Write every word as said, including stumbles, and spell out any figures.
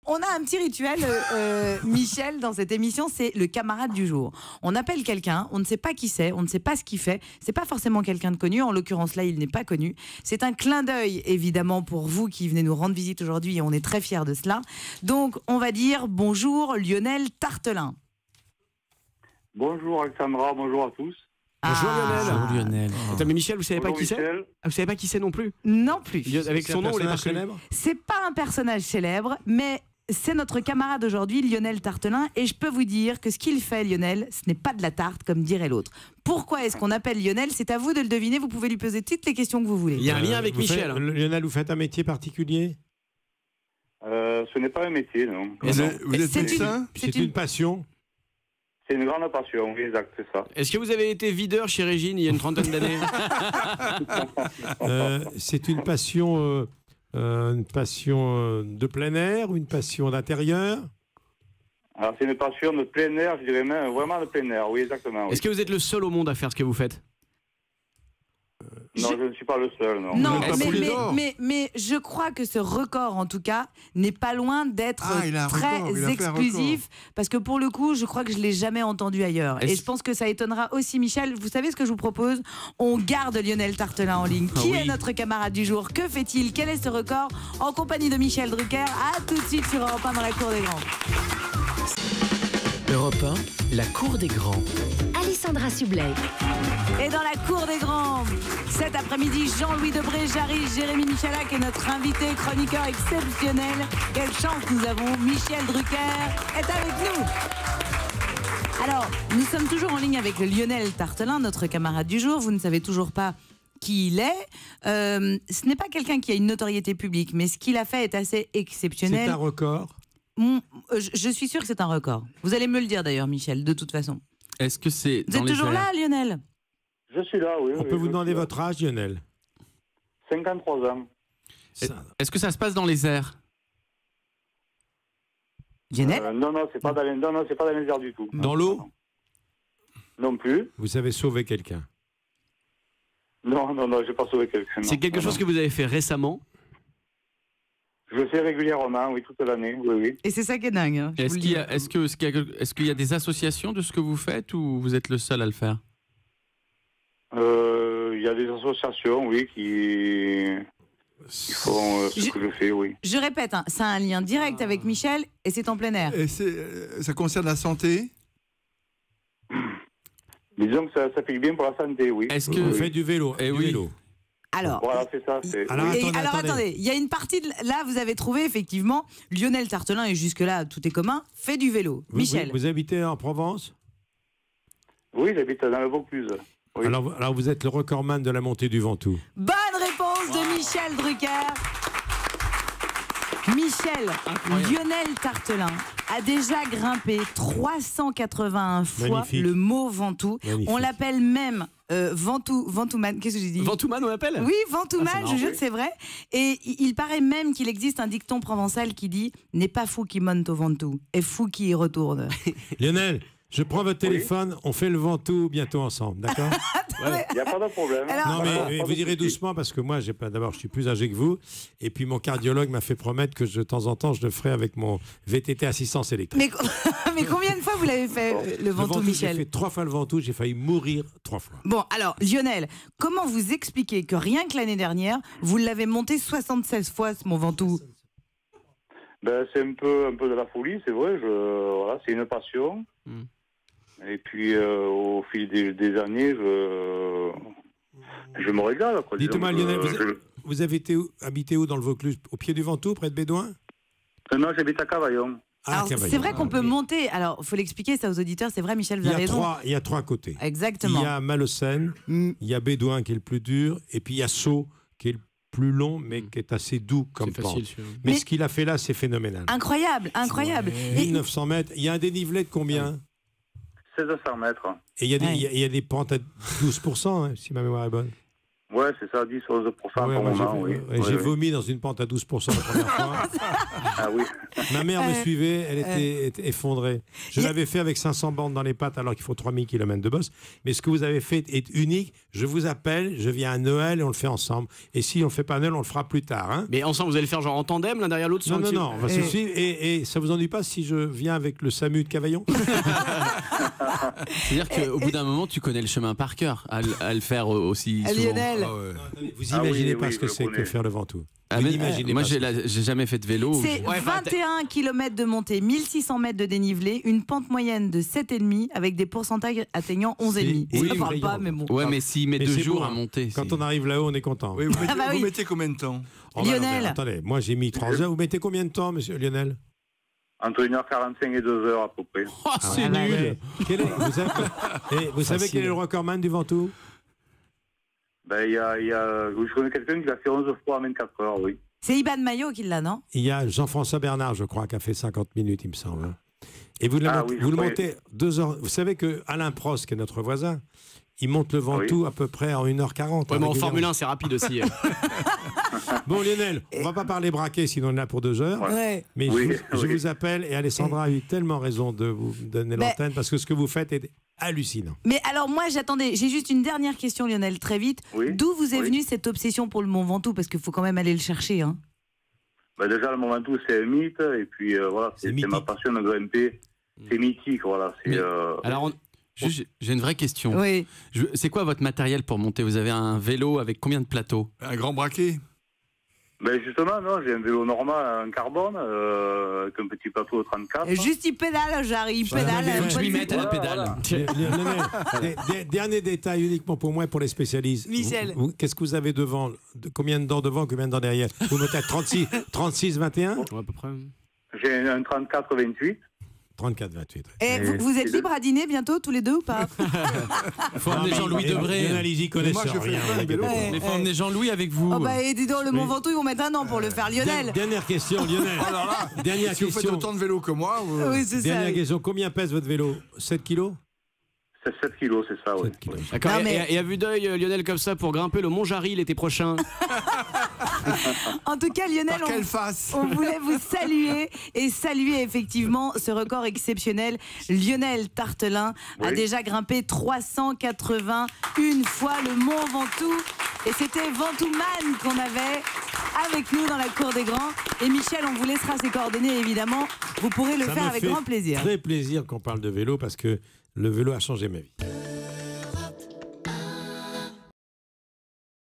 on a un petit rituel, euh, euh, Michel, dans cette émission, c'est le camarade du jour. On appelle quelqu'un, on ne sait pas qui c'est, on ne sait pas ce qu'il fait. C'est pas forcément quelqu'un de connu. En l'occurrence, là, il n'est pas connu. C'est un clin d'œil, évidemment, pour vous qui venez nous rendre visite aujourd'hui et on est très fiers de cela. Donc, on va dire bonjour Lionel Tartelin. Bonjour Alexandra, bonjour à tous. Bonjour Ah. Lionel. Bonjour Lionel. Attends, mais Michel, vous savez Bonjour pas qui c'est? Michel. Vous savez pas qui c'est non plus? Non plus. Avec son nom, on l'a pas connu. C'est pas un personnage célèbre, mais c'est notre camarade aujourd'hui, Lionel Tartelin. Et je peux vous dire que ce qu'il fait, Lionel, ce n'est pas de la tarte, comme dirait l'autre. Pourquoi est-ce qu'on appelle Lionel? C'est à vous de le deviner. Vous pouvez lui poser toutes les questions que vous voulez. Il y a un lien avec Vous Michel. faites- hein. Lionel, vous faites un métier particulier? Euh, ce n'est pas un métier, non. Vous êtes, vous êtes C'est une- médecin? c'est C'est une une- passion? C'est une grande passion, oui, exact, c'est ça. Est-ce que vous avez été videur chez Régine il y a une trentaine d'années? Euh, c'est une passion, euh, euh, une passion euh, de plein air ou une passion d'intérieur? Alors, c'est une passion de plein air, je dirais même vraiment de plein air, oui, exactement. Oui. Est-ce que vous êtes le seul au monde à faire ce que vous faites? Non, Je- je ne suis pas le seul, non. Non, Vous n'êtes pas mais, poulet mais, d'or. mais, mais je crois que ce record, en tout cas, n'est pas loin d'être Ah, il a un très record, il a fait un exclusif. Parce que pour le coup, je crois que je ne l'ai jamais entendu ailleurs. Est-ce- Et je pense que ça étonnera aussi Michel. Vous savez ce que je vous propose? On garde Lionel Tartelin en ligne. Ah Qui oui. est notre camarade du jour? Que fait-il? Quel est ce record? En compagnie de Michel Drucker. À tout de suite sur Europe un dans la cour des grands. Europe un, la cour des grands. Alessandra Sublet. Et dans la cour des grands, cet après-midi, Jean-Louis Debré, Jarry, Jérémy Michalak est notre invité chroniqueur exceptionnel. Quelle chance nous avons, Michel Drucker est avec nous. Alors, nous sommes toujours en ligne avec le Lionel Tartelin, notre camarade du jour. Vous ne savez toujours pas qui il est. Euh, ce n'est pas quelqu'un qui a une notoriété publique, mais ce qu'il a fait est assez C'est exceptionnel. un record? Mon- euh, je, je suis sûre que c'est un record. Vous allez me le dire d'ailleurs, Michel, de toute façon. Est-ce que c'est Vous dans êtes les toujours airs? là, Lionel? Je suis là, oui. On oui, peut vous je demander suis là. votre âge, Lionel? cinquante-trois ans. Ça- Est-ce que ça se passe dans les airs? Lionel? Euh, non, non, c'est pas dans les, non, non, c'est pas dans les airs du tout. Dans l'eau? Non plus. Vous avez sauvé quelqu'un? Non, non, non, j'ai pas sauvé quelqu'un. C'est non. quelque Non, chose non. que vous avez fait récemment? Je le fais régulièrement, oui, toute l'année, oui, oui. Et c'est ça qui est dingue. hein, je vous Est-ce le qu'il y, dis. a- est-ce que- est-ce qu'il y a, est-ce qu'il y a des associations de ce que vous faites ou vous êtes le seul à le faire? Euh, Il y a des associations, oui, qui, qui font euh, ce Je- que je fais, oui. Je répète, hein, ça a un lien direct avec Michel et c'est en plein air. Et c'est, euh, ça concerne la santé? Disons que ça, ça fait du bien pour la santé, oui. Est-ce Vous que faites du vélo? Eh du oui. vélo. Alors, Voilà, c'est ça. C'est, Alors, oui. et- attendez, alors attendez. attendez, il y a une partie de, là vous avez trouvé effectivement Lionel Tartelin et jusque-là tout est commun, fait du vélo. Vous, Michel, vous, vous habitez en Provence? Oui, j'habite dans le Vaucluse. Oui. Alors, vous- alors vous êtes le recordman de la montée du Ventoux. bonne réponse de Michel Drucker. Michel, Incroyable. Lionel Tartelin a déjà grimpé trois cent quatre-vingt-un fois Magnifique. le mot Ventoux. Magnifique. On l'appelle même euh, Ventoux, Ventouman. Qu'est-ce que j'ai dit? Ventouman, on l'appelle? Oui, Ventouman, Ah, c'est je marrant, jure oui. que c'est vrai. Et il il paraît même qu'il existe un dicton provençal qui dit « N'est pas fou qui monte au Ventoux, est fou qui y retourne Lionel, je prends votre téléphone, on fait le Ventoux bientôt ensemble, d'accord? Il n'y a pas de problème. Alors- Non, mais, Pas de- mais pas vous de direz souci. doucement parce que moi, j'ai pas. D'abord, je suis plus âgé que vous, et puis mon cardiologue m'a fait promettre que je- de temps en temps, je le ferai avec mon V T T assistance ». électrique. mais, mais combien de fois vous l'avez fait, euh, le Le Ventoux, Ventoux, j'ai Michel? fait trois fois le Ventoux, j'ai failli mourir trois fois. Bon, alors, Lionel, comment vous expliquez que rien que l'année dernière, vous l'avez monté soixante-seize fois, ce mon Ventoux? Ben, c'est un peu, un peu de la folie, c'est vrai. Je, voilà, c'est une passion. Hmm. Et puis, euh, au fil des, des années, je, je me régale. quoi. Dites-moi, Disons que, Lionel, vous, je- vous avez été où- habité où dans le Vaucluse? Au pied du Ventoux, près de Bédouin? Euh, Non, j'habite à Cavaillon. Ah, Alors, Cavaillon. c'est vrai qu'on Ah, peut oui. monter. Alors, il faut l'expliquer ça aux auditeurs. C'est vrai, Michel, vous Il y, avez a raison. trois, il y a trois côtés. Exactement. Il y a Malocène, Mm. il y a Bédouin qui est le plus dur, et puis il y a Sceaux qui est le plus long, mais qui est assez doux comme C'est pente. facile, celui-là. Mais, Mais- ce qu'il a fait là, c'est phénoménal. Incroyable, incroyable. Et- mille neuf cents mètres, il y a un dénivelé de combien? seize cents mètres. Et il y, a des- Ouais. il y a- il y a des pentes à douze pour cent, hein, si ma mémoire est bonne. Ouais, c'est ça, dix à onze pour cent Ouais, par moi, j'ai moment, oui. ouais, Oui, j'ai oui. vomi dans une pente à douze pour cent la première fois. Ah oui. Ma mère me Euh, suivait, elle était, était effondrée. Je Y a- l'avais fait avec cinq cents bandes dans les pattes alors qu'il faut trois mille kilomètres de bosse. Mais ce que vous avez fait est unique. Je vous appelle, je viens à Noël et on le fait ensemble. Et si on le fait pas à Noël, on le fera plus tard. Hein. Mais ensemble, vous allez le faire genre en tandem, l'un derrière l'autre sur Non, un non, petit- non, on va se Et- suivre. Et, et ça vous ennuie pas si je viens avec le SAMU de Cavaillon? C'est-à-dire qu'au bout d'un moment, tu connais le chemin par cœur, à, le- à le faire aussi Ah, souvent. Lionel. Ah ouais. Vous Ah oui, imaginez oui, pas ce que je c'est que connais. faire le Ventoux. Ah, Vous mais- n'imaginez moi, pas j'ai ce- la- j'ai jamais fait de vélo. C'est Ouais, enfin, vingt et un kilomètres de montée, mille six cents mètres de dénivelé, une pente moyenne de sept virgule cinq avec des pourcentages atteignant onze virgule cinq. C'est Ça parle effrayant. pas, mais bon. Ouais, mais s'il met Mais deux c'est jours beau, à hein. monter. Quand c'est- on arrive là-haut, on est content. Oui, vous, mettez, Ah bah vous oui. mettez combien de temps? Oh, bah, Lionel. non, attendez, moi j'ai mis trois heures. Vous mettez combien de temps, monsieur Lionel? Entre une heure quarante-cinq et deux heures à peu près. Oh, c'est Ah, bah, nul. ouais. Quel est- vous savez, et vous savez quel est le recordman du Ventoux? Ben, il y a, il y a, je connais quelqu'un qui l'a fait onze fois en vingt-quatre heures, oui. C'est Iban Maillot qui l'a, non? Il y a Jean-François Bernard, je crois, qui a fait cinquante minutes, il me semble. hein. Et vous, le Ah montez- oui, je vous le croyais. montez deux heures. Vous savez que Alain Prost, qui est notre voisin, il monte le Ventoux à peu près en une heure quarante. Ouais, mais en régulièrement. Formule un, c'est rapide aussi. Bon, Lionel, on va pas parler braquet, sinon on est là pour deux heures. Ouais. Ouais. Mais Oui, je, vous, je oui. vous appelle et Alessandra a eu tellement raison de vous donner Mais- l'antenne parce que ce que vous faites est hallucinant. Mais alors moi j'attendais, j'ai juste une dernière question Lionel, très vite. Oui. D'où vous est Oui. venue cette obsession pour le Mont Ventoux? Parce qu'il faut quand même aller le chercher. Hein. Ben, déjà, le Mont Ventoux, c'est un mythe. Et puis, euh, voilà, C'est c'est c'est ma mythique. passion de grimper. C'est mythique, voilà. C'est, Mais- euh, Alors, on- juste, j'ai une vraie question. Oui. Je- C'est quoi votre matériel pour monter? Vous avez un vélo avec combien de plateaux? Un grand braquet? ben, justement, non, j'ai un vélo normal en carbone, euh, avec un petit plateau de trente-quatre. Et juste il pédale, j'arrive, il Voilà, pédale. mais elle ouais. est Je m'y pas- mette à la Voilà, pédale. voilà. Lionel, des- des- dernier détail uniquement pour moi et pour les spécialistes. Michel. Vous- vous- Qu'est-ce que vous avez devant? De- Combien de dents devant, combien de dents derrière? Vous mettez à trente-six, trente-six, vingt et un? Ouais, à peu près. J'ai un trente-quatre vingt-huit. trente-quatre, vingt-huit. Et vous, vous êtes libres à dîner bientôt tous les deux ou pas? Il faut emmener Jean-Louis Debré. Lionel, ils y connaissent moi, je fais rien. plein de vous inquiétez vélos. pas. Ouais. Mais il faut emmener Jean-Louis avec vous. Oh bah et dis donc, le Mont Oui. Ventoux ils vont mettre un an pour le faire. Lionel. Der- Dernière question, Lionel. Alors là, Dernière si vous faites question. autant de vélo que moi, vous- Oui c'est ça. Dernière oui. question. Combien pèse votre vélo? sept kilos? C'est sept kilos, c'est ça, oui. sept kilos. D'accord. Non, Et- mais- Et, et à vue d'œil, euh, Lionel, comme ça, pour grimper le Mont Jarry l'été prochain. En tout cas Lionel, par on, quelle face? on voulait vous saluer et saluer effectivement ce record exceptionnel. Lionel Tartelin a Oui. déjà grimpé trois cent quatre-vingt-une fois le Mont Ventoux. Et c'était Ventouman qu'on avait avec nous dans la cour des grands. Et Michel, on vous laissera ses coordonnées évidemment. Vous pourrez le Ça faire me avec fait grand plaisir. Très plaisir qu'on parle de vélo parce que le vélo a changé ma vie.